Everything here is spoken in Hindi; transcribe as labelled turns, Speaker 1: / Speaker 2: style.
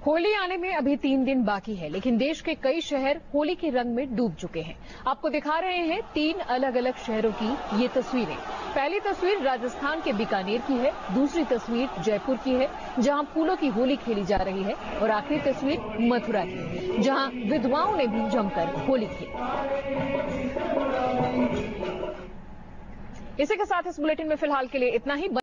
Speaker 1: होली आने में अभी 3 दिन बाकी है, लेकिन देश के कई शहर होली के रंग में डूब चुके हैं। आपको दिखा रहे हैं 3 अलग अलग शहरों की ये तस्वीरें। पहली तस्वीर राजस्थान के बीकानेर की है, दूसरी तस्वीर जयपुर की है जहां फूलों की होली खेली जा रही है, और आखिरी तस्वीर मथुरा की जहां विधवाओं ने भी जमकर होली खेली। इसी के साथ इस बुलेटिन में फिलहाल के लिए इतना ही।